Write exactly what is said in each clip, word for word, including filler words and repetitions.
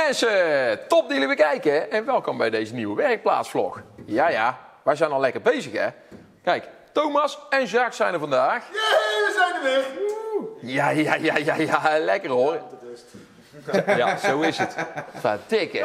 Mensen, top dat jullie weer kijken en welkom bij deze nieuwe werkplaatsvlog. Ja, ja, wij zijn al lekker bezig, hè? Kijk, Thomas en Jacques zijn er vandaag. Jee, we zijn er weer! Ja, ja, ja, ja, ja, lekker hoor. Ja, zo is het. Verdikke.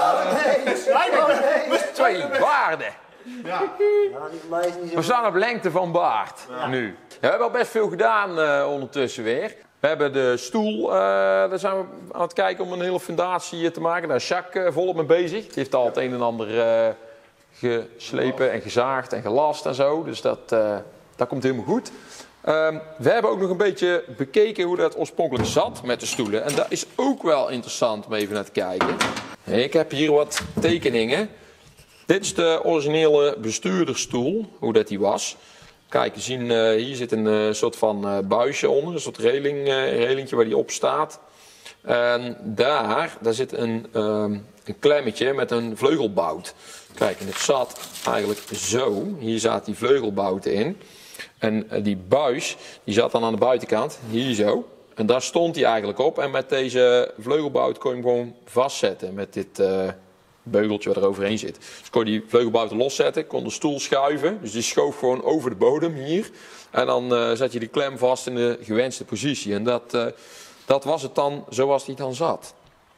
Twee baarden. Ja. We staan op lengte van baard nu. Ja, we hebben al best veel gedaan uh, ondertussen weer. We hebben de stoel, uh, daar zijn we aan het kijken om een hele fundatie te maken. Daar is Jacques uh, volop mee bezig. Die heeft al het een en ander uh, geslepen en gezaagd en gelast en zo. Dus dat, uh, dat komt helemaal goed. Um, we hebben ook nog een beetje bekeken hoe dat oorspronkelijk zat met de stoelen. En dat is ook wel interessant om even naar te kijken. Ik heb hier wat tekeningen. Dit is de originele bestuurdersstoel, hoe dat die was. Kijk, we zien, uh, hier zit een uh, soort van uh, buisje onder, een soort reling, uh, relingje waar die op staat. En daar, daar zit een, um, een klemmetje met een vleugelbout. Kijk, en het zat eigenlijk zo. Hier zat die vleugelbout in. En uh, die buis, die zat dan aan de buitenkant, hier zo. En daar stond hij eigenlijk op. En met deze vleugelbout kon je hem gewoon vastzetten met dit... Uh, beugeltje wat er overheen zit. Dus kon je die vleugelbouten loszetten, kon de stoel schuiven. Dus die schoof gewoon over de bodem hier. En dan uh, zet je die klem vast in de gewenste positie. En dat, uh, dat was het dan zoals die dan zat.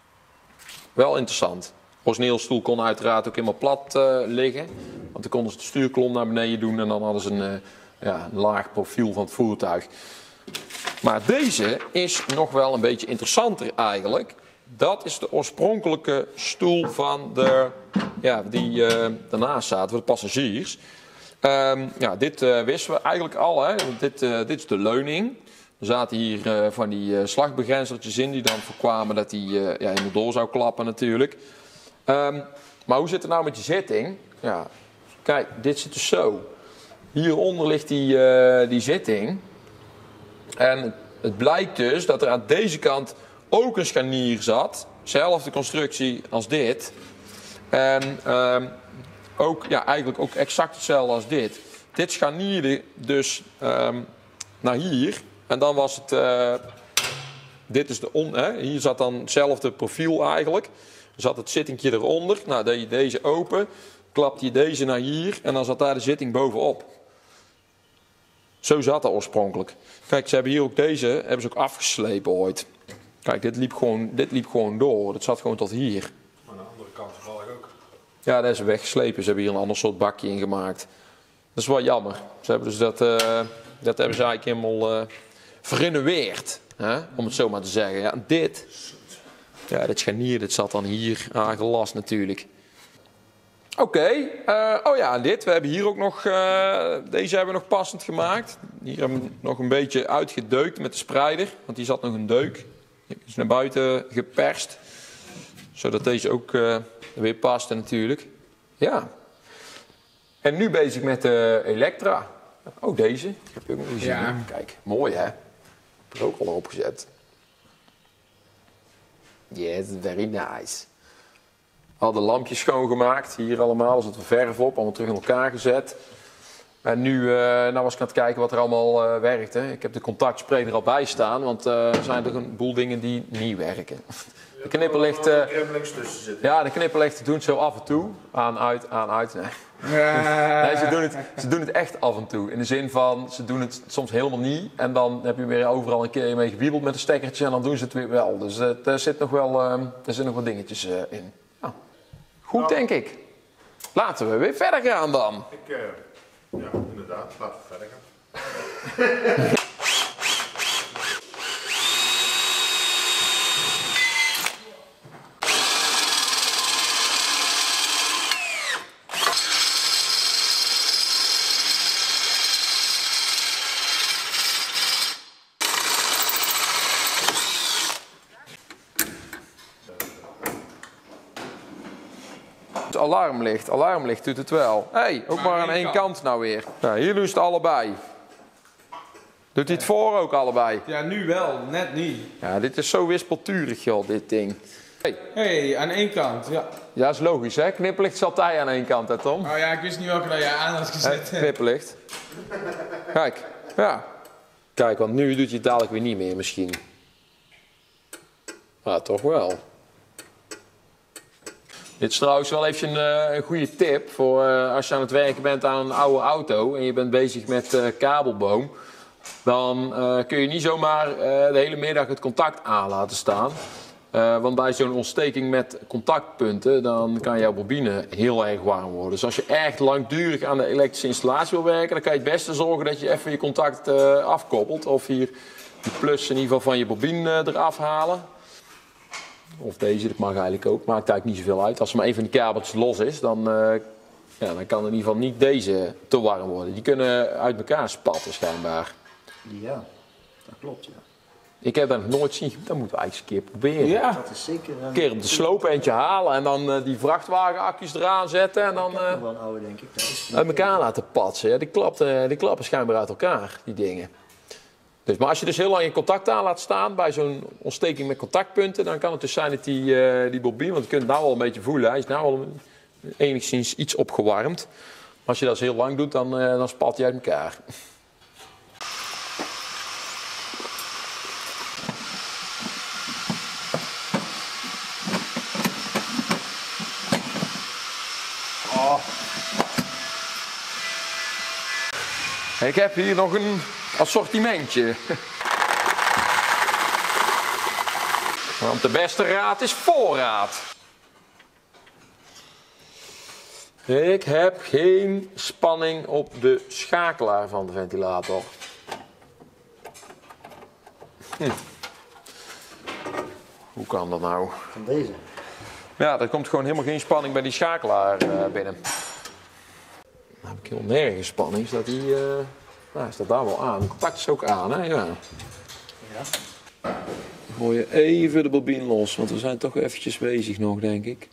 Wel interessant. Origineel stoel kon uiteraard ook helemaal plat uh, liggen. Want dan konden ze de stuurkolom naar beneden doen en dan hadden ze een, uh, ja, een laag profiel van het voertuig. Maar deze is nog wel een beetje interessanter eigenlijk. Dat is de oorspronkelijke stoel van de, ja, die uh, daarnaast zaten, voor de passagiers. Um, ja, dit uh, wisten we eigenlijk al. Hè. Dit, uh, dit is de leuning. Er zaten hier uh, van die uh, slagbegrenzertjes in die dan voorkwamen dat die uh, ja, helemaal door zou klappen natuurlijk. Um, maar hoe zit het nou met die zitting? Ja, kijk, dit zit dus zo. Hieronder ligt die, uh, die zitting. En het blijkt dus dat er aan deze kant... ook een scharnier zat, zelfde constructie als dit. En uh, ook, ja, eigenlijk ook exact hetzelfde als dit. Dit scharnierde dus uh, naar hier. En dan was het, uh, dit is de on, hè, hier zat dan hetzelfde profiel eigenlijk. Er zat het zittingje eronder. Nou, deed je deze open, klapte je deze naar hier en dan zat daar de zitting bovenop. Zo zat dat oorspronkelijk. Kijk, ze hebben hier ook deze, hebben ze ook afgeslepen ooit. Kijk, dit liep, gewoon, dit liep gewoon door. Dat zat gewoon tot hier. Aan de andere kant toevallig ook. Ja, dat is weggeslepen. Ze hebben hier een ander soort bakje in gemaakt. Dat is wel jammer. Ze hebben dus dat, uh, dat hebben ze eigenlijk helemaal uh, verrenoveerd. Hè? Om het zo maar te zeggen. Ja, en dit, ja, dit scharnier, dit zat dan hier aangelast natuurlijk. Oké, okay, uh, oh ja, dit. We hebben hier ook nog, uh, deze hebben we nog passend gemaakt. Hier hebben we nog een beetje uitgedeukt met de spreider. Want die zat nog een deuk. Die is naar buiten geperst. Zodat deze ook uh, weer paste natuurlijk. Ja. En nu bezig met de Electra. Oh, deze. Ik heb je ook nog gezien. Ja. Kijk, mooi hè. Ik heb er ook al op gezet. Yes, very nice. Al de lampjes schoongemaakt. Hier allemaal. Er zat wat verf op. Allemaal terug in elkaar gezet. En nu uh, nou was ik aan het kijken wat er allemaal uh, werkt. Hè. Ik heb de contactspray er al bij staan, want uh, er zijn er een boel dingen die niet werken. De knipperlicht, uh, ja, de knipperlichten doen het zo af en toe. Aan, uit, aan, uit. Nee. Nee, ze, doen het, ze doen het echt af en toe. In de zin van, ze doen het soms helemaal niet. En dan heb je weer overal een keer mee gewiebeld met een stekkertje en dan doen ze het weer wel. Dus uh, er zit nog wel uh, er zitten nog wat dingetjes uh, in. Nou, goed nou. Denk ik. Laten we weer verder gaan dan. Ik, uh... Ja, inderdaad. Laten we verder gaan. Alarmlicht, alarmlicht doet het wel. Hé, hey, ook maar, maar aan één kant. kant nou weer. Nou, hier doen ze het allebei. Doet hij het voor ook allebei? Ja, nu wel, net niet. Ja, dit is zo wispelturig joh, dit ding. Hé, hey. hey, aan één kant, ja. Ja, dat is logisch hè. Knipperlicht is altijd aan één kant hè Tom? Oh ja, ik wist niet welke dat jij aan had gezet. Hey, knipperlicht. Kijk, ja. Kijk, want nu doet je het dadelijk weer niet meer misschien. Ah, toch wel. Dit is trouwens wel even een, een goede tip voor uh, als je aan het werken bent aan een oude auto en je bent bezig met uh, kabelboom. Dan uh, kun je niet zomaar uh, de hele middag het contact aan laten staan. Uh, want bij zo'n ontsteking met contactpunten, dan kan jouw bobine heel erg warm worden. Dus als je echt langdurig aan de elektrische installatie wil werken, dan kan je het beste zorgen dat je even je contact uh, afkoppelt. Of hier die plus in ieder geval van je bobine uh, eraf halen. Of deze, dat mag eigenlijk ook. Maakt eigenlijk niet zoveel uit. Als er maar een van die kabeltjes los is, dan, uh, ja, dan kan in ieder geval niet deze te warm worden. Die kunnen uit elkaar spatten schijnbaar. Ja, dat klopt, ja. Ik heb dat nog nooit zien. Dat moeten we eigenlijk eens een keer proberen. Ja. Dat is zeker een... Een keer op de sloop eentje halen en dan uh, die vrachtwagenakjes eraan zetten en dan Ik heb nog uh, wel een oude, denk ik. thuis. uit elkaar laten patsen. Ja, die, klapt, uh, die klappen schijnbaar uit elkaar, die dingen. Dus, maar als je dus heel lang je contact aan laat staan bij zo'n ontsteking met contactpunten, dan kan het dus zijn dat die, uh, die bobine, want je kunt het nou al een beetje voelen, hij is nou al enigszins iets opgewarmd. Maar als je dat heel lang doet, dan, uh, dan spat hij uit elkaar. Ik heb hier nog een assortimentje. Want de beste raad is voorraad. Ik heb geen spanning op de schakelaar van de ventilator. Hm. Hoe kan dat nou? Van deze. Ja, er komt gewoon helemaal geen spanning bij die schakelaar uh, binnen. Dan heb ik heel nergens spanning. Staat die, uh, nou, staat daar wel aan. Het contact is ook aan, hè? Ja. Ja. Dan gooi je even de bobine los, want we zijn toch eventjes bezig nog, denk ik.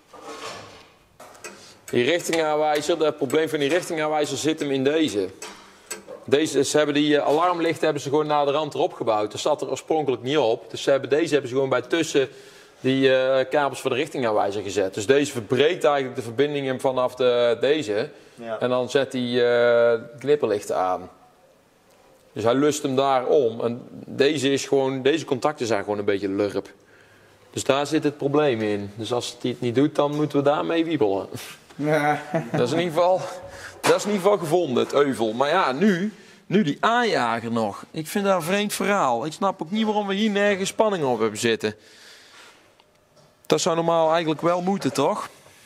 Die richtingaanwijzer, het probleem van die richtingaanwijzer zit hem in deze. Deze ze hebben die alarmlichten hebben ze gewoon naar de rand erop gebouwd. Dat zat er oorspronkelijk niet op. Dus ze hebben deze hebben ze gewoon bij tussen die uh, kabels voor de richtingaanwijzer gezet. Dus deze verbreekt eigenlijk de verbindingen vanaf de, deze. Ja. En dan zet hij uh, knipperlichten aan. Dus hij lust hem daar om. En deze, is gewoon, deze contacten zijn gewoon een beetje lurp. Dus daar zit het probleem in. Dus als hij het niet doet, dan moeten we daarmee wiebelen. Ja. Dat is in ieder geval, dat is in ieder geval gevonden, het euvel. Maar ja, nu, nu die aanjager nog. Ik vind dat een vreemd verhaal. Ik snap ook niet waarom we hier nergens spanning op hebben zitten. Dat zou normaal eigenlijk wel moeten, toch?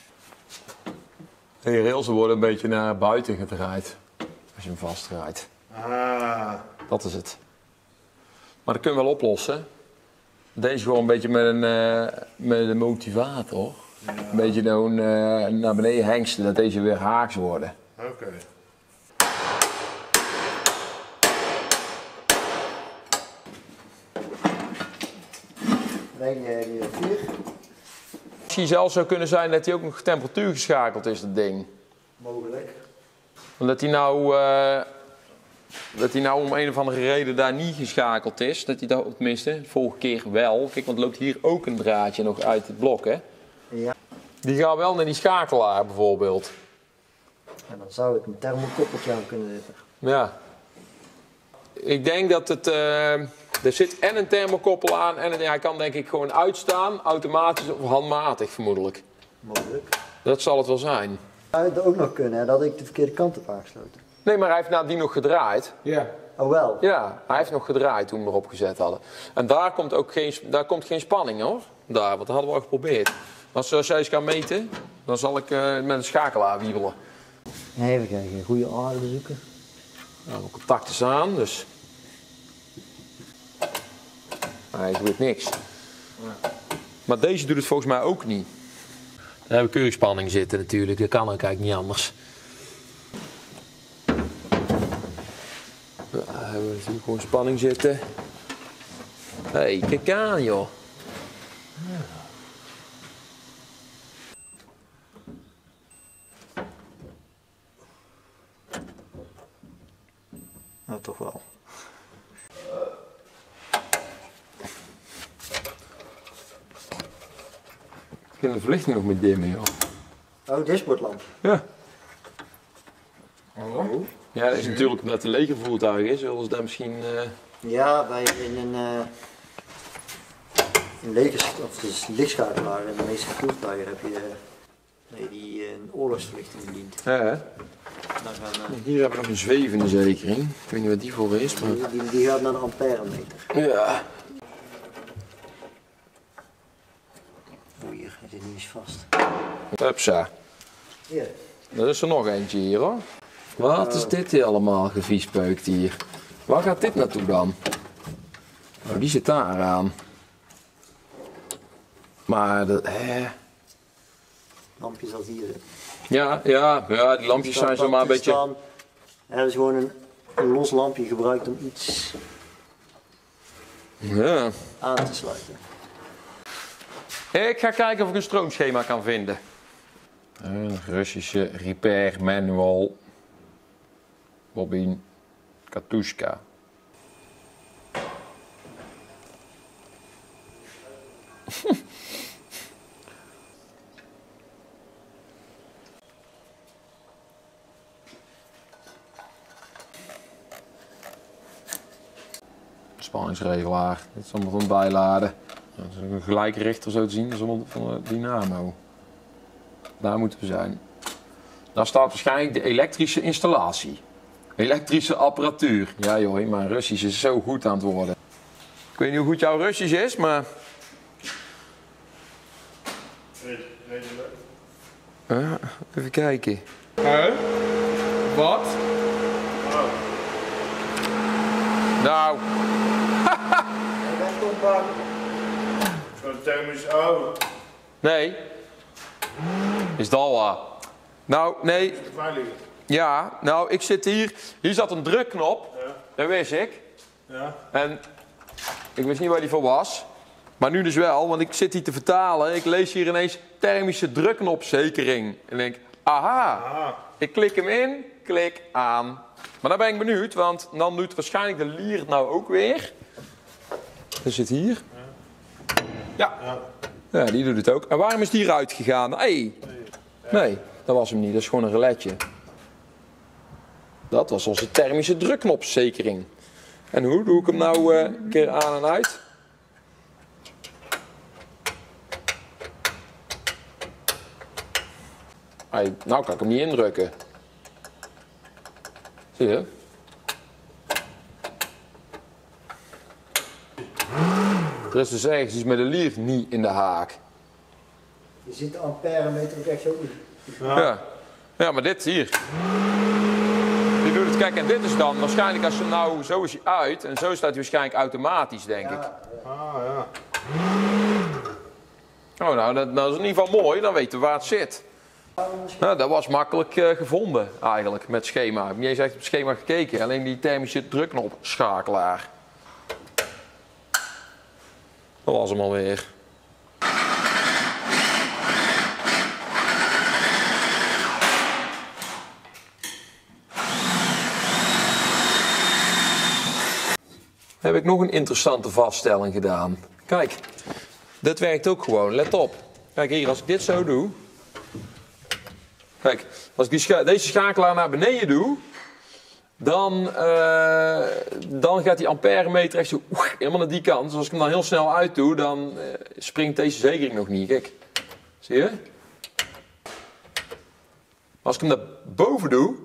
De rails worden een beetje naar buiten gedraaid. Als je hem vastdraait. Ah, Dat is het. Maar dat kunnen we wel oplossen. Deze gewoon een beetje met een, uh, met een motivator. Ja. Een beetje nou, uh, naar beneden hengsten, dat deze weer haaks worden. oké. Okay. Bij die vier. Misschien zelfs zou kunnen zijn dat hij ook nog temperatuur geschakeld is, dat ding. Mogelijk. Omdat hij nou, uh, dat hij nou om een of andere reden daar niet geschakeld is. Dat hij dat, tenminste, de vorige keer wel. Kijk, want er loopt hier ook een draadje nog uit het blok, hè. Ja. Die gaat wel naar die schakelaar bijvoorbeeld. En dan zou het een thermokoppeltje aan kunnen zitten. Ja. Ik denk dat het... Uh, er zit en een thermokoppel aan en een, ja, hij kan denk ik gewoon uitstaan, automatisch of handmatig vermoedelijk. Mogelijk. Dat zal het wel zijn. Zou het ook nog kunnen, hè, dat ik de verkeerde kant heb aangesloten? Nee, maar hij heeft nadien nog gedraaid. Ja. Oh wel? Ja, hij heeft nog gedraaid toen we erop gezet hadden. En daar komt ook geen, daar komt geen spanning hoor. Daar, want dat hadden we al geprobeerd. Als, als jij eens kan meten, dan zal ik uh, met een schakelaar wiebelen. Even kijken, goede aarde zoeken. Nou, mijn contact is aan, dus... Hij doet niks. Ja. Maar deze doet het volgens mij ook niet. Daar hebben we keurig spanning zitten natuurlijk, dat kan ook eigenlijk niet anders. Ja, daar hebben we natuurlijk gewoon spanning zitten. Hé, hey, kijk aan joh. Ja. Nou, toch wel. Ik vind de verlichting nog met dimmen, joh. Oh, dashboardlamp. Ja. Oh. Ja, dat is natuurlijk omdat het een legervoertuig is, zullen ze daar misschien... Uh... Ja, wij in een... Uh, een lege, of dus lichtschakelaar. In de meeste voertuigen heb je nee, die uh, een oorlogsverlichting dient. Ja, hè? Dan gaan, uh, Hier hebben we nog een zwevende zekering. Ik weet niet wat die voor is, maar... die, die, die gaat naar de amperemeter. Ja. Oeh, hier, hij zit niet eens vast. Hupsa. Ja. Er is er nog eentje hier hoor. Wat is dit hier allemaal geviespeukt hier? Waar gaat dit naartoe dan? Oh, die zit daar aan. Maar dat, hè? Lampjes als hier. Ja, ja, ja, die lampjes zijn zomaar een beetje... Staan. Er is gewoon een, een los lampje gebruikt om iets Ja. aan te sluiten. Ik ga kijken of ik een stroomschema kan vinden. Een Russische repair manual. Bobin Katushka. Spanningsregelaar. Dit is allemaal van bijladen. Dat is ook een gelijke richter zo te zien. Dat is allemaal van de dynamo. Daar moeten we zijn. Daar staat waarschijnlijk de elektrische installatie. Elektrische apparatuur. Ja joh, mijn Russisch is zo goed aan het worden. Ik weet niet hoe goed jouw Russisch is, maar... Ja, even kijken. Huh? Wat? Nou, Zo'n thermisch oude. nee. Is dat wat? Nou, nee. Veilig. Ja, nou, ik zit hier. Hier zat een drukknop. Ja. Dat wist ik. Ja. En ik wist niet waar die voor was. Maar nu dus wel, want ik zit hier te vertalen. Ik lees hier ineens thermische drukknopzekering. En denk, aha. Aha. Ik klik hem in, klik aan. Maar dan ben ik benieuwd, want dan doet waarschijnlijk de lier het nou ook weer. Dat zit hier. Ja. Ja. Ja, die doet het ook. En waarom is die eruit gegaan? Hey. Nee, dat was hem niet. Dat is gewoon een reletje. Dat was onze thermische drukknopzekering. En hoe doe ik hem nou uh, een keer aan en uit? Hey, nou kan ik hem niet indrukken. Zie je? Er is dus ergens iets met de lier niet in de haak. Je ziet de amperemeter ook echt zo goed. Ja. Ja, maar dit hier. Die doet het, kijk, en dit is dan waarschijnlijk als je nou, zo is hij uit en zo staat hij waarschijnlijk automatisch, denk ik. Ah ja. Oh, nou, dat, dat is in ieder geval mooi, dan weten we waar het zit. Nou, dat was makkelijk uh, gevonden eigenlijk met schema. Ik heb niet eens echt op het schema gekeken, alleen die thermische drukknopschakelaar. Dat was hem alweer. Heb ik nog een interessante vaststelling gedaan. Kijk, dit werkt ook gewoon, let op. Kijk hier, als ik dit zo doe. Kijk, als ik die scha deze schakelaar naar beneden doe, dan, uh, dan gaat die amperemeter echt zo oeh, helemaal naar die kant. Dus als ik hem dan heel snel uit doe, dan uh, springt deze zekering nog niet. Kijk, zie je? Als ik hem naar boven doe,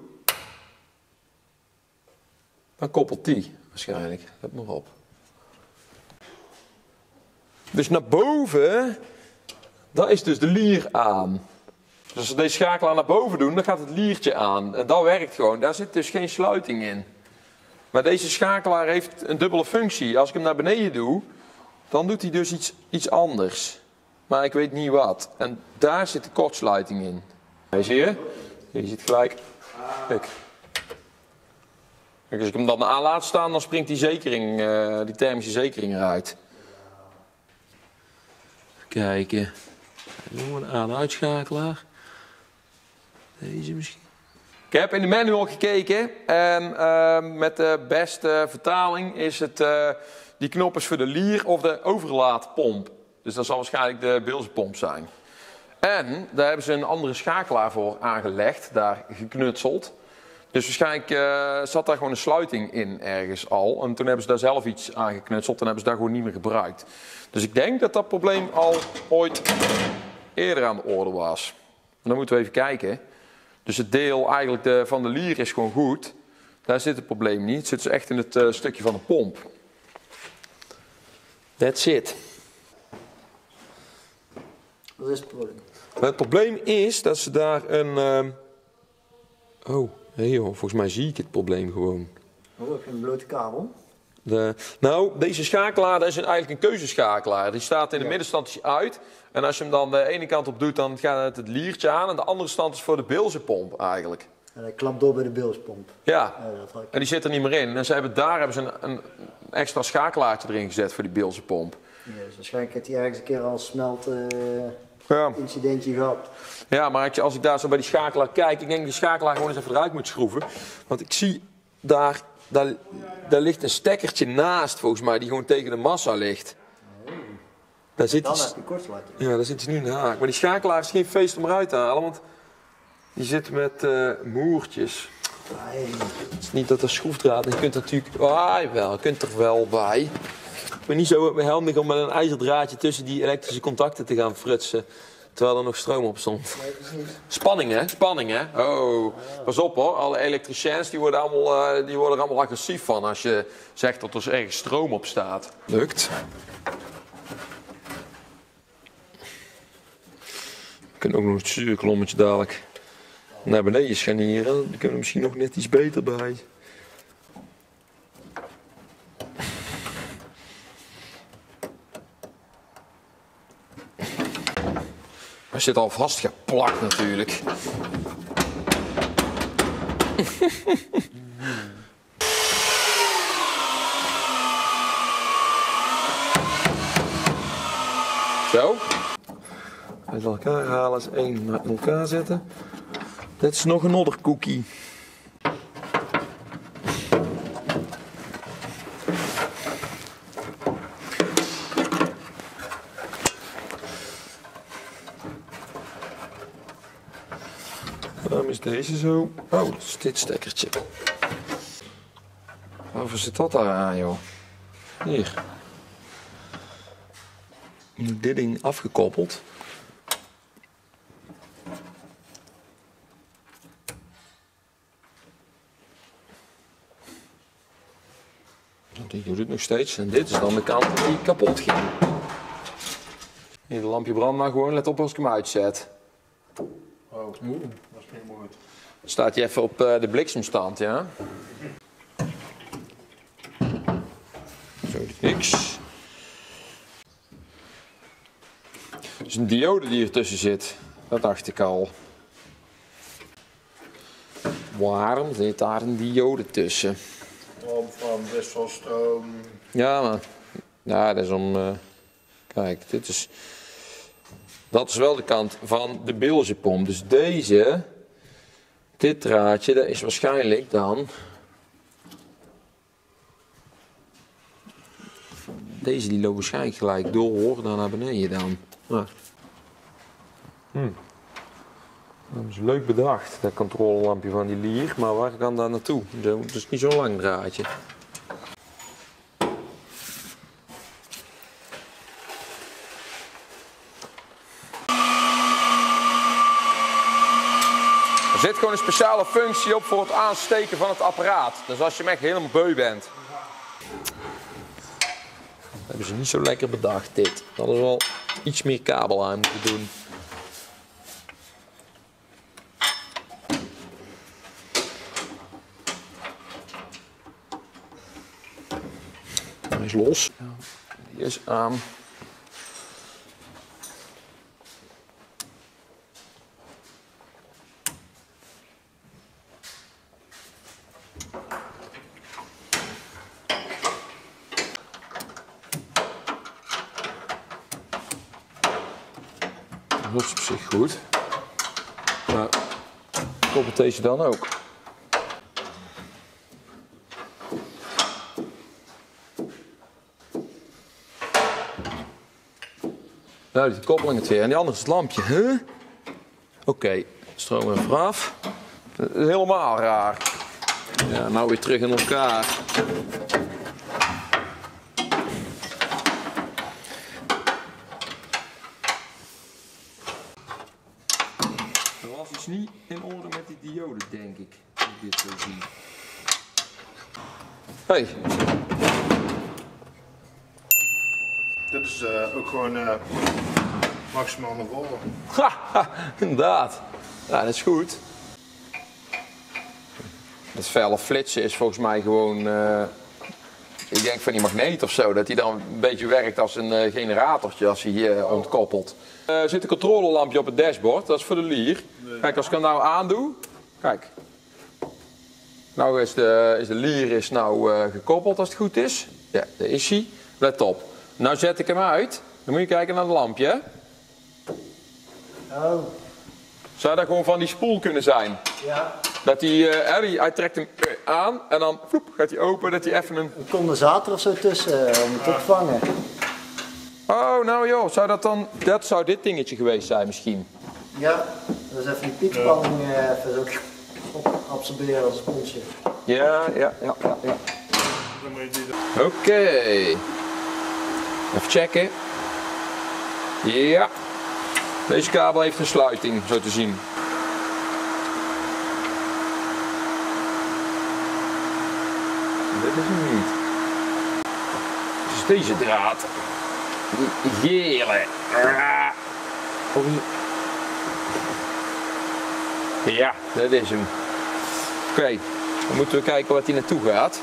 dan koppelt die waarschijnlijk. Let maar op. Dus naar boven, daar is dus de lier aan. Dus als we deze schakelaar naar boven doen, dan gaat het liertje aan. En dat werkt gewoon. Daar zit dus geen sluiting in. Maar deze schakelaar heeft een dubbele functie. Als ik hem naar beneden doe, dan doet hij dus iets, iets anders. Maar ik weet niet wat. En daar zit de kortsluiting in. Hey, zie je? Je ziet gelijk. Kijk. Kijk, als ik hem dan aan laat staan, dan springt die zekering, uh, die thermische zekering eruit. Kijken. Nog een aan-uitschakelaar. Deze misschien. Ik heb in de manual gekeken en uh, met de beste vertaling is het, uh, die knop is voor de lier of de overlaatpomp. Dus dat zal waarschijnlijk de Beelse-pomp zijn. En daar hebben ze een andere schakelaar voor aangelegd, daar geknutseld. Dus waarschijnlijk uh, zat daar gewoon een sluiting in ergens al. En toen hebben ze daar zelf iets aan geknutseld en hebben ze daar gewoon niet meer gebruikt. Dus ik denk dat dat probleem al ooit eerder aan de orde was. En dan moeten we even kijken. Dus het deel eigenlijk de, van de lier is gewoon goed. Daar zit het probleem niet. Het zit dus echt in het uh, stukje van de pomp. That's it. Wat is het probleem? Het probleem is dat ze daar een... Uh... Oh, hé joh, volgens mij zie ik het probleem gewoon. Oh, heb je een blote kabel? De... Nou, deze schakelaar dat is een, eigenlijk een keuzeschakelaar. Die staat in de ja. middenstand uit. En als je hem dan de ene kant op doet, dan gaat het het liertje aan. En de andere stand is voor de bilzenpomp eigenlijk. En hij klapt door bij de bilspomp. Ja, ja dat ik... en die zit er niet meer in. En ze hebben, daar hebben ze een, een extra schakelaartje erin gezet voor die bilzenpomp. Ja, dus waarschijnlijk heeft hij ergens een keer al smelt uh, ja. incidentje gehad. Ja, maar als ik daar zo bij die schakelaar kijk, ik denk dat die schakelaar gewoon eens even eruit moet schroeven. Want ik zie daar, daar, daar ligt een stekkertje naast volgens mij, die gewoon tegen de massa ligt. Oh. Daar zit Dan iets... heb je kortsluiting. Ja, daar zit hij nu in de haak. Maar die schakelaar is geen feest om eruit te halen, want die zit met uh, moertjes. Nee. Het is niet dat er schroefdraad en je kunt er natuurlijk... Ah, jawel, je kunt er wel bij. Maar niet zo handig om met een ijzerdraadje tussen die elektrische contacten te gaan frutsen. Terwijl er nog stroom op stond. Nee, precies. Spanning hè, spanning hè. Oh, pas op hoor. Alle elektriciëns die worden, allemaal, uh, die worden er allemaal agressief van als je zegt dat er ergens stroom op staat. Lukt. We kunnen ook nog het zuurklommetje dadelijk naar beneden scharnieren. Dan kunnen we misschien nog net iets beter bij. Hij zit al vastgeplakt natuurlijk. Zo. Uit elkaar halen is één uit elkaar zetten. Dit is nog een nodderkoekie. Waarom is deze zo? Oh, dat is dit stekkertje. Waarvoor zit dat daar aan, joh? Hier. Nu dit ding afgekoppeld. Die doet het nog steeds. En dit is dan de kant die kapot ging. Hier, de lampje brandt maar gewoon. Let op als ik hem uitzet. Oh, dat is niet mooi. Dan staat hij even op uh, de bliksemstand, ja. Zo, niks. Het is een diode die ertussen zit. Dat dacht ik al. Waarom zit daar een diode tussen? Om van best wel stroom. Ja, maar ja, dat is om. Uh, kijk, dit is. Dat is wel de kant van de bilzenpomp. Dus deze, dit draadje, dat is waarschijnlijk dan. Deze die loopt waarschijnlijk gelijk door, dan naar beneden dan. Ah. Hm. Dat is leuk bedacht, dat controlelampje van die lier, maar waar kan dat naartoe? Dat is niet zo'n lang draadje. Er zit gewoon een speciale functie op voor het aansteken van het apparaat. Dus als je hem echt helemaal beu bent. Dat hebben ze niet zo lekker bedacht, dit. Dat is wel iets meer kabel aan moeten doen. Hij is los. Die is aan. Dat is op zich goed. Maar koppelt deze dan ook? Nou, die koppeling het weer. En die andere is het lampje. Huh? Oké, okay. Stroom even af. Dat is helemaal raar. Ja, nou weer terug in elkaar. Er was iets niet in orde met die diode, denk ik. Als ik dit zo zie. Hey. Dit is uh, ook gewoon uh, maximaal naar voren. Haha, inderdaad. Ja, dat is goed. Dat felle flitsen is volgens mij gewoon, uh, ik denk van die magneet of zo, dat die dan een beetje werkt als een uh, generatortje als hij uh, ontkoppelt. Er uh, zit een controlelampje op het dashboard, dat is voor de lier. Kijk, als ik hem nou aandoe, kijk. Nou is de, is de lier is nou uh, gekoppeld als het goed is. Ja, daar is hij. Let op. Nou zet ik hem uit, dan moet je kijken naar het lampje. Oh. Zou dat gewoon van die spoel kunnen zijn? Ja. Dat hij, uh, hij trekt hem aan en dan vloep, gaat hij open, dat hij even een... Een condensator of zo tussen om het te vangen. Oh, nou joh, zou dat dan... Dat zou dit dingetje geweest zijn misschien. Ja, dat is even die piekspanning uh, even zo op absorberen als een sponsje. Ja, ja, ja, ja. ja. Dan moet je die... Oké. Okay. Even checken. Ja. Deze kabel heeft een sluiting, zo te zien. Dit is hem niet. Dus deze draad. Die gele. Of niet? Ja, dat is hem. Oké, okay. Dan moeten we kijken wat hij naartoe gaat.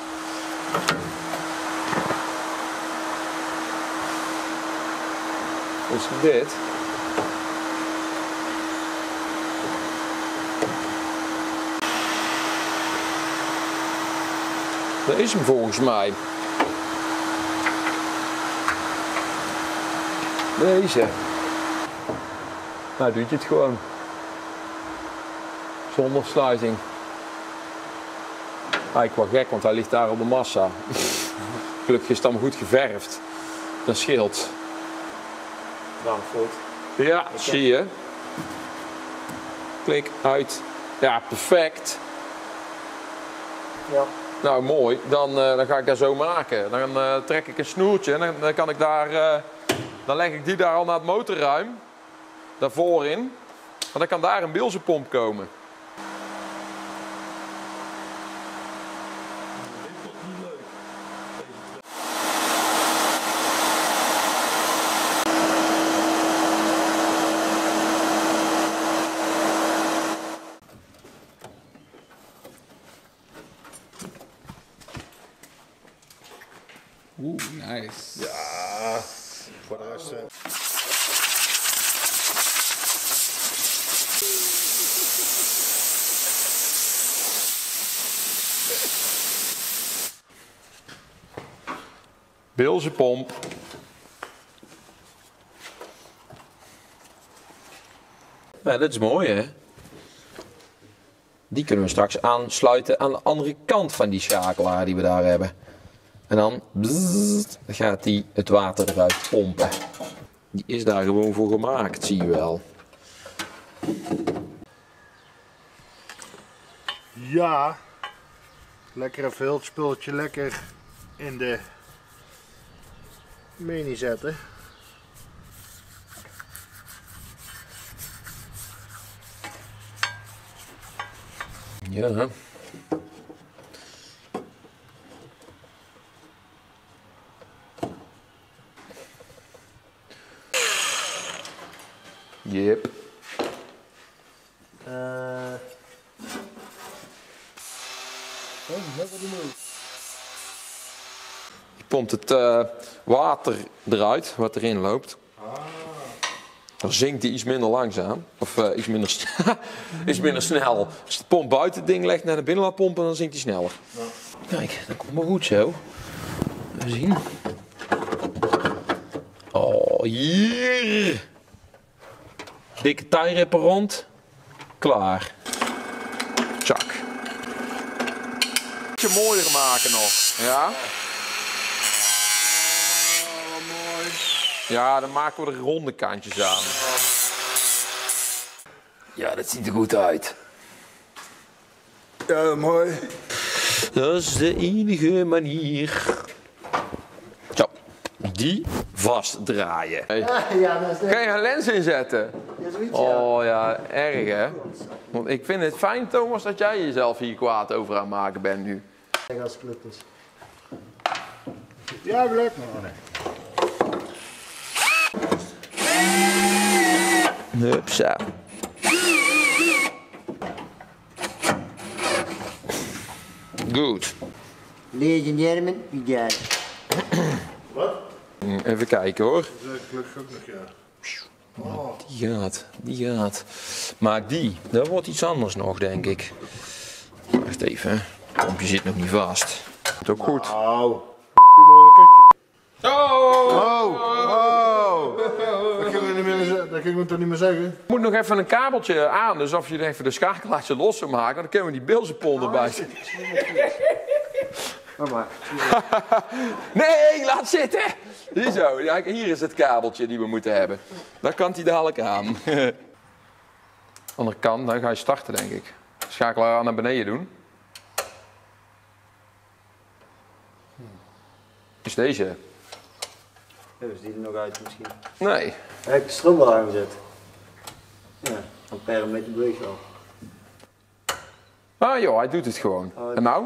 Dus dit. Dat is hem volgens mij. Deze. Nou, doe je het gewoon. Zonder sluiting. Eigenlijk wel gek, want hij ligt daar op de massa. Gelukkig is het allemaal goed geverfd. Dat scheelt. Nou, goed. Ja, dat zie je. Klik uit. Ja, perfect. Ja. Nou, mooi. Dan, uh, dan ga ik dat zo maken. Dan uh, trek ik een snoertje en dan, dan kan ik daar... Uh, dan leg ik die daar al naar het motorruim. Daarvoor in. Want dan kan daar een bilzenpomp komen. Oeh, nice. Ja, voor de rest... Uh... Bilzenpomp. Ja, dat is mooi, hè? Die kunnen we straks aansluiten aan de andere kant van die schakelaar die we daar hebben. En dan bzzzt, gaat die het water eruit pompen. Die is daar gewoon voor gemaakt, zie je wel. Ja, lekker even heel het spulletje lekker in de mini zetten. Ja. Yep. Uh... Oh, dat wat mooi. Je pompt het uh, water eruit wat erin loopt. Dan zinkt hij iets minder langzaam. Of uh, iets, minder iets minder snel. Als je de pomp buiten het ding legt naar de binnenlaat pompen, dan zinkt hij sneller. Ja. Kijk, dat komt maar goed zo. Even zien. Oh, hier. Dikke tijripper rond. Klaar. Tjak. Beetje mooier maken nog. Ja. Ja, dan maken we er ronde kantjes aan. Ja, dat ziet er goed uit. Ja, mooi. Dat is de enige manier. Zo, die vastdraaien. Hey. Ja, dat is Kan je een lens inzetten? Ja, zoiets, ja. Oh ja, erg hè? Want ik vind het fijn, Thomas, dat jij jezelf hier kwaad over aan het maken bent nu. Kijk als het gelukt is. Ja, lukt maar. Nee. Hupsa. Goed. Ladies and gentlemen, we got it. Wat? Even kijken hoor. Dat is gelukkig ook nog, ja. Die gaat, die gaat. Maar die, dat wordt iets anders nog, denk ik. Wacht even, hè. Het pompje zit nog niet vast. Komt ook goed. Nou, piemel in een kutje. Oh! Oh, oh. Dat kunnen we, niet meer, dat kunnen we toch niet meer zeggen? Ik moet nog even een kabeltje aan, dus of je even de schakelaartje los zou maken, dan kunnen we die bilzenpol erbij zetten. Oh, maar. Nee, laat zitten! Ziezo, ja, hier is het kabeltje die we moeten hebben. Daar kan hij dadelijk aan. Andere kant, dan ga je starten, denk ik. Schakelaar aan naar beneden doen. Is deze? Ja, dus die er nog uit misschien. Nee. Heb ik de stroom wel aangezet? Ja, ampère meter beweegt wel. Ah joh, hij doet het gewoon. En nou?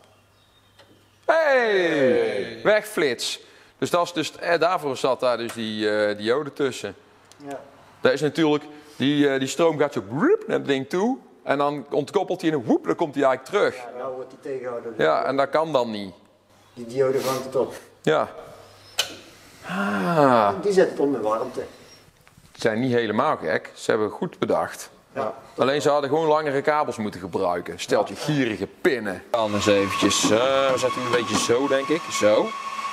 Hey! Wegflits. Dus, dat is dus eh, daarvoor zat daar dus die uh, diode tussen. Ja. Dat is natuurlijk, die, uh, die stroom gaat zo woep, naar het ding toe. En dan ontkoppelt hij en een woep, dan komt hij eigenlijk terug. Ja, nou wordt die tegengehouden. door Ja, en dat kan dan niet. Die diode vangt het op. Ja. Ah, Die zet het om met warmte. ze zijn niet helemaal gek. Ze hebben het goed bedacht. Ja. Alleen ze hadden gewoon langere kabels moeten gebruiken. Stelt je gierige pinnen. Anders eventjes, uh, we zetten hem een beetje zo denk ik. Zo.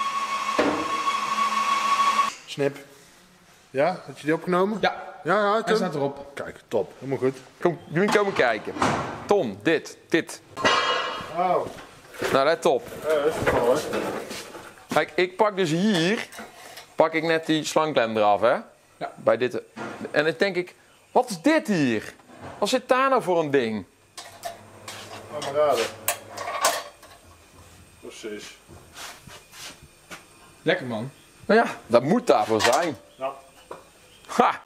Snip. Ja, had je die opgenomen? Ja, Ja, ja, hij Tom. staat erop. Kijk, top. Helemaal goed. Kom, jullie komen kijken. Tom, dit, dit. Oh, Nou, let op. ja, dat is geval, hè. Kijk, ik pak dus hier, pak ik net die slangklem eraf, hè? Ja. Bij dit. En dan denk ik, wat is dit hier? Wat zit daar nou voor een ding? Laat maar raden. Precies. Lekker man. Nou ja, dat moet daarvoor zijn. Ja. Ha!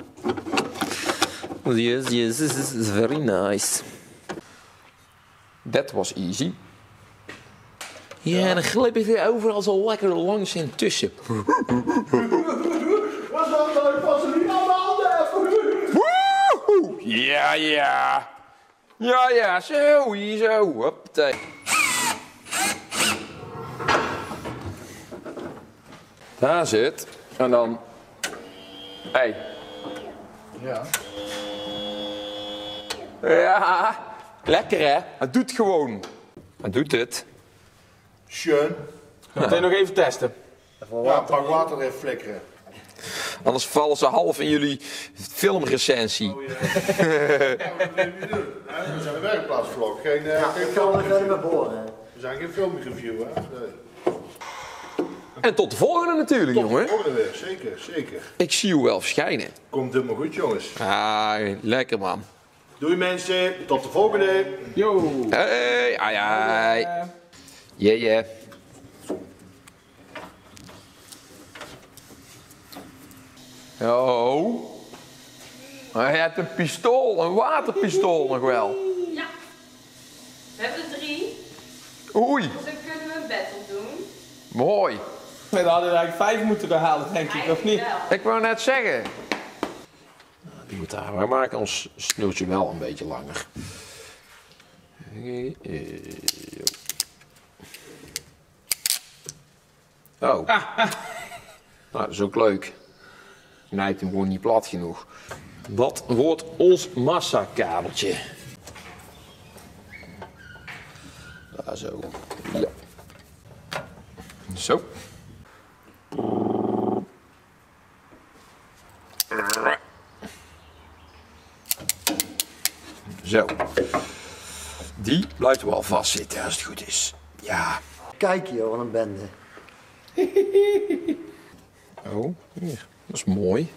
Yes, yes, this is very nice. That was easy. Ja, dan glip ik er overal zo lekker langs in tussen. Wat dan? Ik pas er niet aan de handen even. Woehoe! Ja, ja. Ja, ja, zo, hier zo. Hoppatee. Daar zit. En dan... Hé. Hey. Ja. Ja. Lekker hè? Het doet gewoon. Het doet het. Schön. Meteen nog even testen. Ja, pak water even flikkeren. Anders vallen ze half in jullie filmrecensie. Oh, ja. Ja, wat wil je doen? hè? We zijn een werkplaatsvlog. Geen, uh, Ja, geen ik kan er film. verder met boren. We zijn geen filmreview, hè? Nee. En tot de volgende natuurlijk, Tot jongen. de volgende weer. Zeker, zeker. Ik zie u wel verschijnen. Komt helemaal goed, jongens. Ah, lekker man. Doei mensen. Tot de volgende. Yo. Hey, ai, ai. Eh, Yeah, yeah. Oh. Hij hebt een pistool, een waterpistool nog wel. Ja. We hebben er drie, Oei, dus dan kunnen we een battle doen. mooi. we hadden er eigenlijk vijf moeten halen, denk ik, of niet? Wel. Ik wou net zeggen. Die moet daar, we maken ons snoertje wel een beetje langer. Oh. Nou, dat is ook leuk. Knijpt hem gewoon niet plat genoeg. Wat wordt ons massakabeltje? Daar zo. Ja. Zo. Zo. Die blijft wel vastzitten als het goed is. Ja. Kijk joh, wat een bende. Oh, hier. Dat is mooi.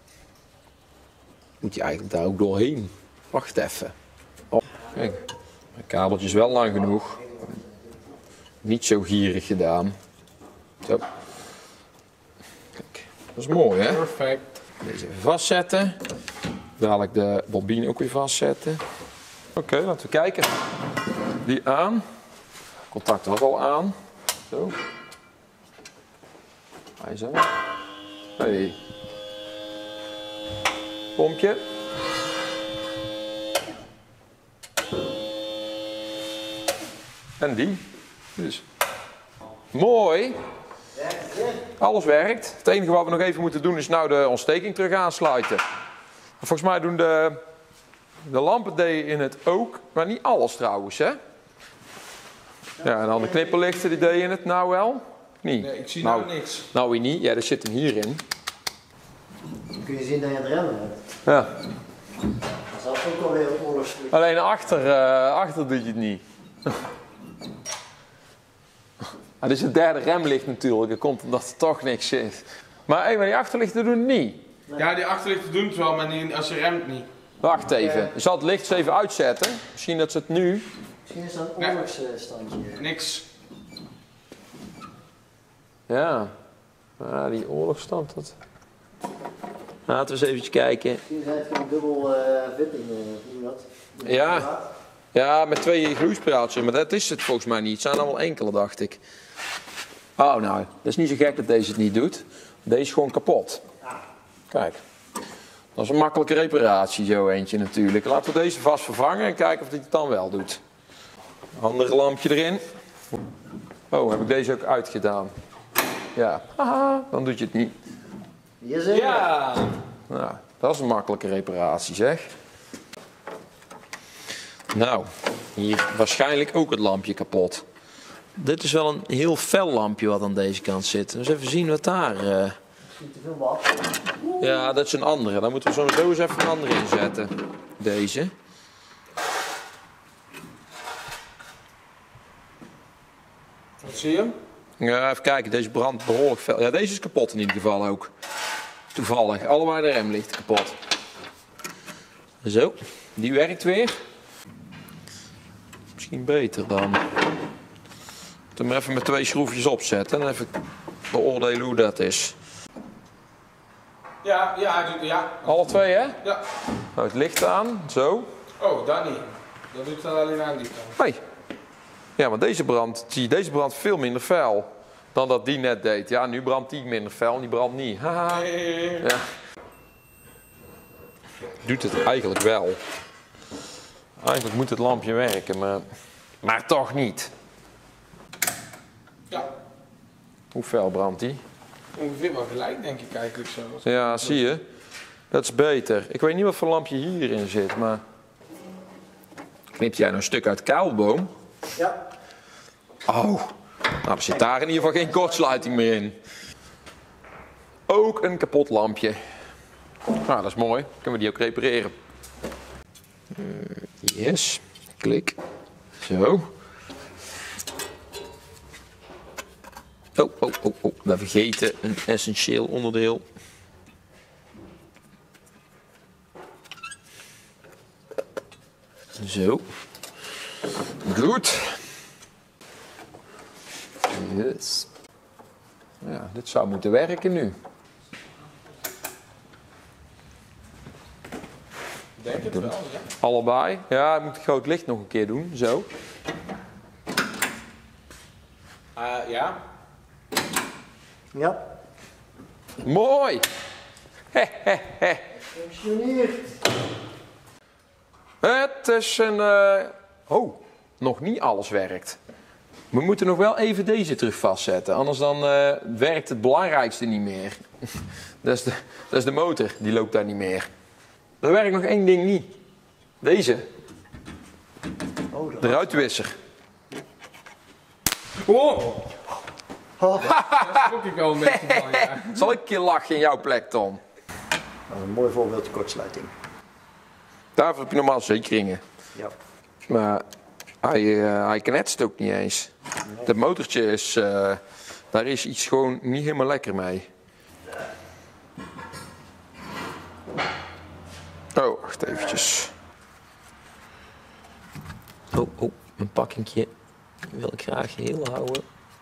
Moet je eigenlijk daar ook doorheen. Wacht even. Oh, kijk. Het kabeltje is wel lang genoeg. Niet zo gierig gedaan. Zo. Kijk, dat is mooi hè? Perfect. Deze even vastzetten. Dadelijk de bobine ook weer vastzetten. Oké, okay, laten we kijken. Die aan. Contact was al aan. Zo. Hij zo. Hey. Pompje. En die. Dus. Mooi. Alles werkt. Het enige wat we nog even moeten doen is nou de ontsteking terug aansluiten. Volgens mij doen de, de lampen deden in het ook, maar niet alles trouwens hè. Ja, en dan de knipperlichten die deden in het nou wel. Niet. Nee, ik zie nou, nou niks. Nou weer niet. Ja, er zit hem hierin. Dan kun je zien dat je het remmen hebt. Ja. Dat is ook alweer een oorlogsvlucht. Alleen achter, uh, achter doe je het niet. Ah, dit is het derde remlicht natuurlijk. Dat komt omdat er toch niks zit. Maar, hey, maar die achterlichten doen het niet. Ja, die achterlichten doen het wel, maar die, als je remt niet. Wacht even. Je zal het licht eens even uitzetten. Misschien dat ze het nu... Misschien is dat een oorlogsstandje. Niks. Ja. Ah, die oorlogstand. Dat... Laten we eens eventjes kijken. Misschien zijn het gewoon dubbel uh, witting, uh, hoe dat? Ja. Ja, met twee gloeispiraaltjes. Maar dat is het volgens mij niet. Het zijn allemaal enkele, dacht ik. Oh, nou. Dat is niet zo gek dat deze het niet doet. Deze is gewoon kapot. Kijk. Dat is een makkelijke reparatie, zo eentje natuurlijk. Laten we deze vast vervangen en kijken of hij het dan wel doet. Andere lampje erin. Oh, heb ik deze ook uitgedaan? Ja. Haha, dan doet je het niet. Hier zit Ja. Nou, dat is een makkelijke reparatie, zeg. Nou, hier waarschijnlijk ook het lampje kapot. Dit is wel een heel fel lampje wat aan deze kant zit. Dus even zien wat daar... Uh... Niet te veel wat. Ja, dat is een andere. Dan moeten we sowieso eens even een andere inzetten. Deze. Wat zie je? Ja, even kijken. Deze brandt behoorlijk fel. Ja, deze is kapot in ieder geval ook. Toevallig. Allebei de rem ligt kapot. Zo. Die werkt weer. Misschien beter dan. Ik moet hem even met twee schroefjes opzetten. En even beoordelen hoe dat is. Ja, ja, hij doet, ja. Alle twee, hè? Ja. Nou, het licht aan. Zo. Oh, dat niet. Dat doet het alleen aan die kant. Hoi. Ja, maar deze brand, zie je, deze brandt veel minder fel dan dat die net deed. Ja, nu brandt die minder fel en die brandt niet. Haha. Ja. Doet het eigenlijk wel. Eigenlijk moet het lampje werken, maar, maar toch niet. Ja. Hoe fel brandt die? Ongeveer wel gelijk, denk ik eigenlijk zo. Ja, zie je. Dat is beter. Ik weet niet wat voor lampje hierin zit, maar... Knipt jij nou een stuk uit de kabelboom? Ja. Oh, nou er zit daar in ieder geval geen kortsluiting meer in. Ook een kapot lampje. Nou, dat is mooi. Kunnen we die ook repareren. Uh, yes. Klik. Zo. Oh, oh, oh, oh. We vergeten een essentieel onderdeel. Zo. Goed. Yes. Ja, dit zou moeten werken nu. Ik denk het wel, ja. Allebei. Ja, ik moet het groot licht nog een keer doen. Zo. Uh, ja. Ja. Mooi. He, he, he. Functioneert. Het is een... Uh... Oh, nog niet alles werkt. We moeten nog wel even deze terug vastzetten. Anders dan uh, werkt het belangrijkste niet meer. dat, is de, dat is de motor. Die loopt daar niet meer. Er werkt nog één ding niet. Deze. Oh, dat De ruitwisser. Oh! Daar schrok ik al een beetje van, ja. Zal ik een keer lachen in jouw plek, Tom? Dat is een mooi voorbeeld kortsluiting. Daarvoor heb je normaal zekeringen. Ja. Maar hij, uh, hij knetst ook niet eens. Nee. Dat motortje is... Uh, daar is iets gewoon niet helemaal lekker mee. Oh, wacht eventjes. Oh, oh, een pakkingje wil ik graag heel houden.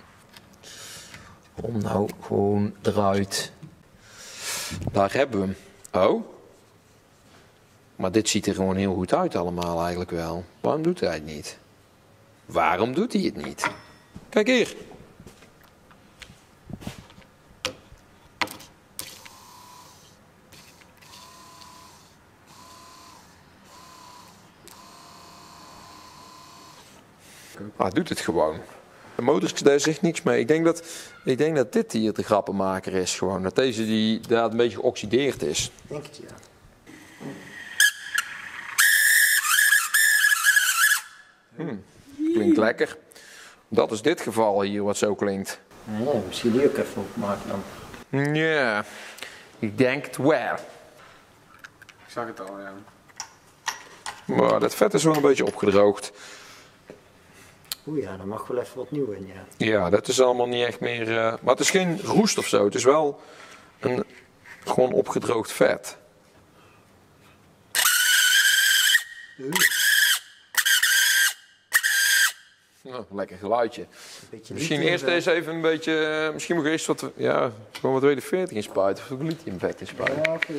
Om nou gewoon eruit. Daar hebben we hem. Oh. Maar dit ziet er gewoon heel goed uit allemaal eigenlijk wel. Waarom doet hij het niet? Waarom doet hij het niet? Kijk hier. Ah, hij doet het gewoon. De motor, daar zegt niks mee. Ik denk dat, ik denk dat dit hier de grappenmaker is gewoon. Dat deze die daar een beetje geoxideerd is. Denk het ja. Hmm. Klinkt lekker. Dat is dit geval hier wat zo klinkt. Nee, misschien die ook even opmaken dan. Ja, ik denk het wel. Ik zag het al, ja. Maar dat vet is wel een beetje opgedroogd. Oeh ja, daar mag wel even wat nieuw in, ja. Ja, dat is allemaal niet echt meer... Uh, maar het is geen roest of zo. Het is wel een gewoon opgedroogd vet. Nou, lekker geluidje. Misschien eerst deze even een beetje... Uh, misschien moet ik eerst wat... Ja, gewoon wat W D veertig in spuiten. Of lithium vet in spuiten. Ja, okay.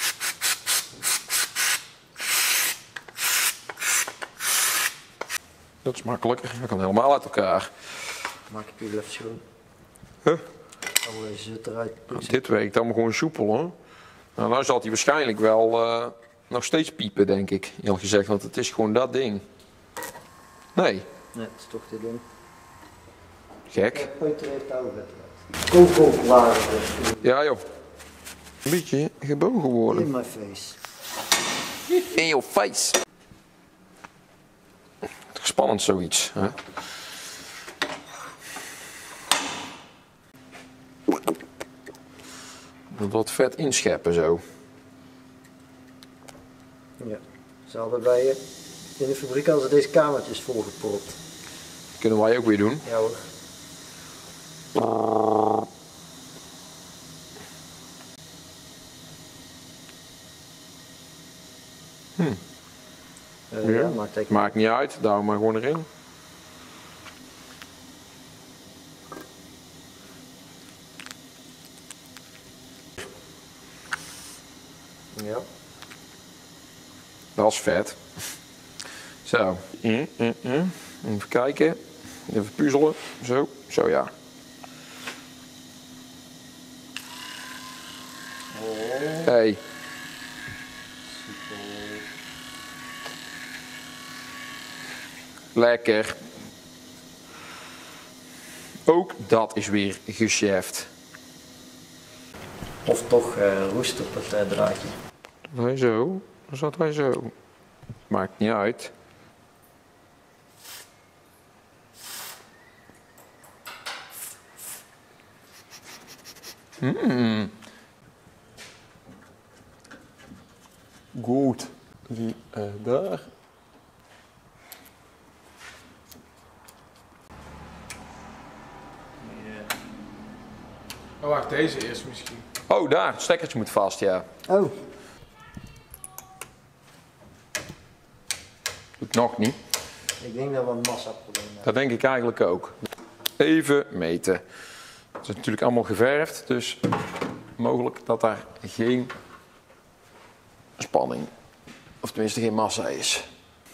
Dat is makkelijker. Dat kan helemaal uit elkaar. Maak ik hier even schoon. Huh? Dan wil je ze eruit poetsen. Dit werkt allemaal gewoon soepel hoor. Nou, nou zal hij waarschijnlijk wel uh, nog steeds piepen, denk ik. Eerlijk gezegd, want het is gewoon dat ding. Nee. Nee, het is toch dit ding. Gek. Peuter heeft oude vet. Kookklaar. Ja joh. Een beetje gebogen In worden. my face. In your face. Spannend zoiets. Hè? Wat vet inscheppen zo. Ja. Ze hadden bij je in de fabriek hadden ze deze kamertjes volgepropt. Kunnen wij ook weer doen. Ja hoor. Hm. Uh, ja, maakt eigenlijk Maakt niet uit, douw maar gewoon erin. Ja. Dat is vet. Zo. Mm, mm, mm. Even kijken. Even puzzelen. Zo. Zo ja. Hey. Lekker. Ook dat is weer gecheft. Of toch uh, roest op het uh, draadje. Wij zo. Dan zat wij zo. Maakt niet uit. Mm. Goed. Die uh, daar. Oh, wacht, deze eerst misschien. Oh, daar. Het stekkertje moet vast, ja. Oh. Doet nog niet. Ik denk dat we een massaprobleem hebben. Dat denk ik eigenlijk ook. Even meten. Het is natuurlijk allemaal geverfd, dus mogelijk dat daar geen spanning, of tenminste geen massa is.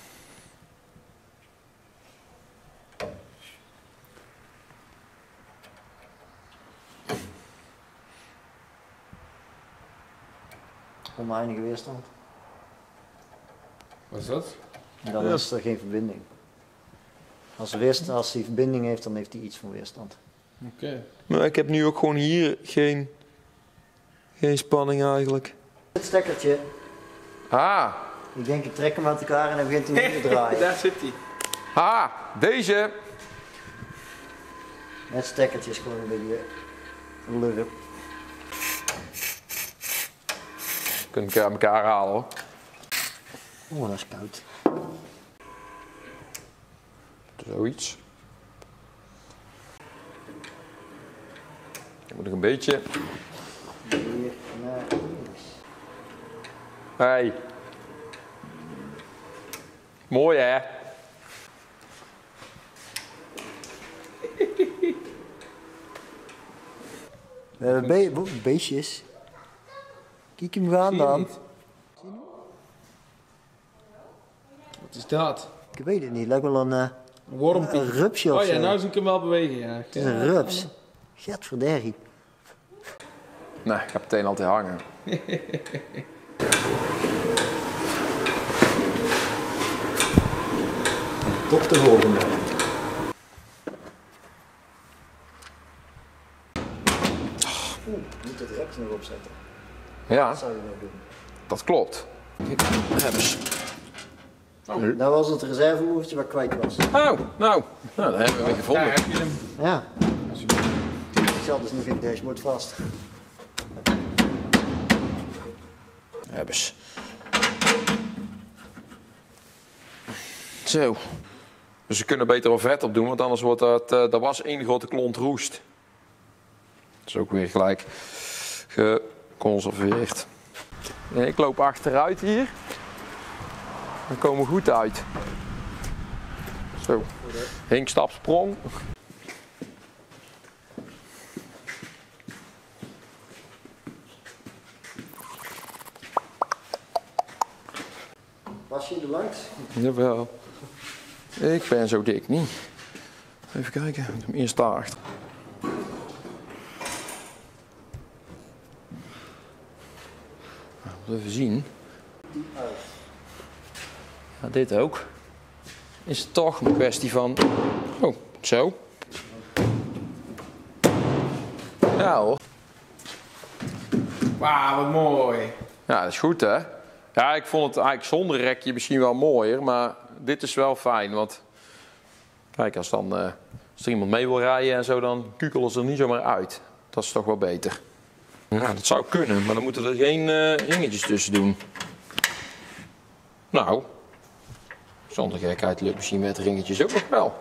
Oneindige weerstand. Wat is dat? En dan is er geen verbinding. Als, weerstand, als hij verbinding heeft, dan heeft hij iets van weerstand. Oké. Okay. Maar ik heb nu ook gewoon hier geen, geen spanning eigenlijk. Het stekkertje, Ah, ik denk ik trek hem uit elkaar en dan begint hij weer te draaien. Daar zit hij. ah, deze. Het stekkertje is gewoon een beetje lurp. Kunnen we elkaar halen hoor. Oeh, dat is koud. Zoiets. Dan moet ik een beetje. Hier naar links. Hey. Mooi hè? We hebben be be beestjes. Kijk hem gaan Zie je dan. niet? Wat is dat? Ik weet het niet, lijkt wel een, uh, Een wormpje. een rupsje of Oh ja, zo. nou zie ik hem wel bewegen, ja. Het is een rups. Gadverderrie. Nee, ik heb meteen altijd hangen. Tot de volgende. Oeh, niet het rekje nog opzetten. Ja, Dat zou je nog doen. dat klopt. Hebben ze. Dat was het reservemoertje wat kwijt was. Oh, nou, nou, dat hebben we weer gevonden. Daar heb je hem. Ja. Ik zat dus nog in het dashboard vast. Hebben ze. Zo. Dus we kunnen beter wel vet op doen, want anders wordt dat, uh, dat was één grote klont roest. Dat is ook weer gelijk geconserveerd. Nee, ik loop achteruit hier. Dan komen we goed uit. Zo. Hinkstapsprong. Was je er langs? Jawel. Ik ben zo dik niet. Even kijken, ik hem eerst daarachter. Nou, even zien. Ja, dit ook. Is het toch een kwestie van... Oh, zo. Ja hoor. Wauw, wat mooi. Ja, dat is goed hè. Ja, ik vond het eigenlijk zonder rekje misschien wel mooier, maar dit is wel fijn, want kijk, als, dan, uh, als er iemand mee wil rijden en zo, dan kukelen ze er niet zomaar uit. Dat is toch wel beter. Ja, dat zou kunnen, maar dan moeten er geen uh, ringetjes tussen doen. Nou, zonder gekheid lukt misschien met ringetjes ook nog wel.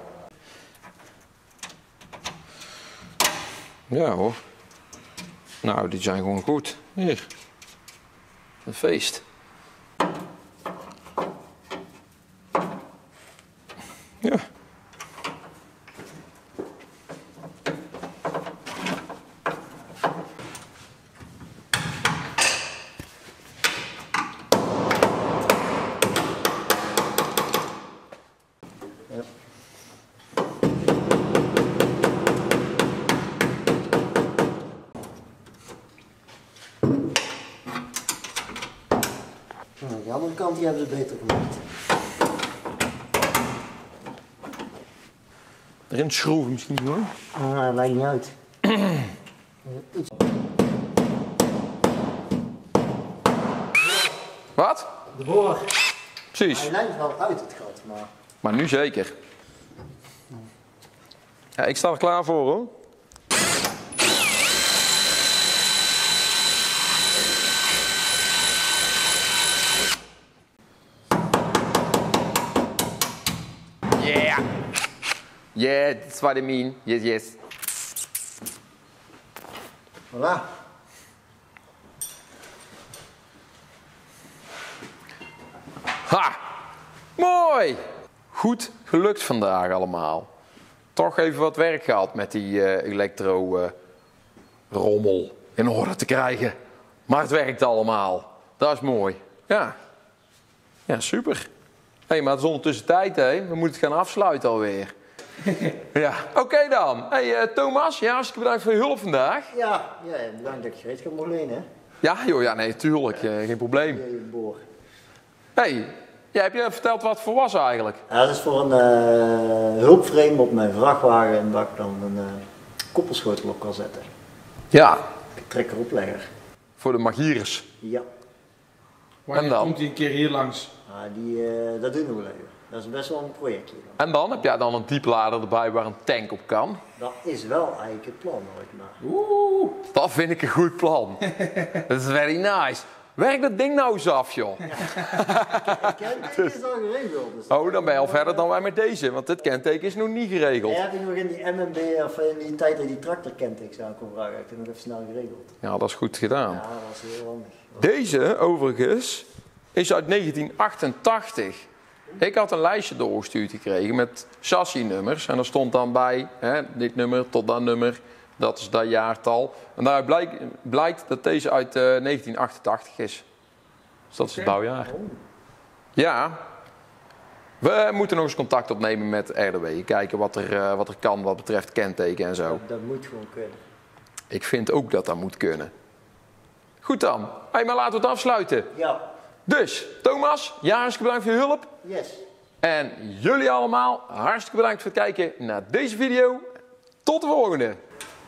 Ja hoor. Nou, die zijn gewoon goed. Hier. Een feest. Ja. Nou, de andere kant die hebben ze beter gemaakt. Erin schroeven misschien hoor. Ah, dat lijkt niet uit. Wat? De boor. Precies. Hij lijkt wel uit het gat, maar... Maar nu zeker. Ja, ik sta er klaar voor hoor. Yeah. Yeah, that's what I mean. Yes, yes. Voilà. Ha! Mooi! Goed gelukt vandaag allemaal. Toch even wat werk gehad met die uh, elektro-rommel uh, in orde te krijgen. Maar het werkt allemaal. Dat is mooi. Ja, ja super. Hé, hey, maar het is ondertussen tijd, hè? We moeten het gaan afsluiten alweer. Ja, oké okay dan. Hey, uh, Thomas, ja, hartstikke bedankt voor je hulp vandaag. Ja, ja, bedankt dat je gereedschap mocht lenen, hè. Ja, joh, ja, nee, tuurlijk. Uh, geen probleem. Je boor. Hey, ja, heb je verteld wat het voor was eigenlijk? Ja, dat is voor een uh, hulpframe op mijn vrachtwagen en dat ik dan een uh, koppelschotel op kan zetten. Ja. Trekker-oplegger. Voor de magiers. Ja. Wanneer En dan? komt hij een keer hier langs? Ah, die, uh, dat doen we wel even. Dat is best wel een projectje. Dan. En dan heb jij dan een dieplader erbij waar een tank op kan? Dat is wel eigenlijk het plan, hoor ik maar. Oeh. Dat vind ik een goed plan. Dat is very nice. Werk dat ding nou eens af, joh. Kenteken is al geregeld. Dus Oh, dan ben je al verder dan wij met deze, want dit kenteken is nog niet geregeld. ja, heb ik nog in die M M B, of in die tijd dat die tractorkentekens aan kon vragen, heb ik het nog even snel geregeld. Ja, dat is goed gedaan. Ja, dat was heel handig. Deze, overigens, is uit negentien achtentachtig. Ik had een lijstje doorgestuurd gekregen met chassisnummers. En er stond dan bij, hè, dit nummer tot dat nummer, dat is dat jaartal. En daaruit blijkt, blijkt dat deze uit uh, negentien achtentachtig is. Dus dat is het bouwjaar. Ja. We moeten nog eens contact opnemen met R D W. Kijken wat er, uh, wat er kan wat betreft kenteken en zo. Dat, dat moet gewoon kunnen. Ik vind ook dat dat moet kunnen. Goed dan. Hey, maar laten we het afsluiten. Ja. Dus, Thomas, ja, hartstikke bedankt voor je hulp. Yes. En jullie allemaal, hartstikke bedankt voor het kijken naar deze video. Tot de volgende.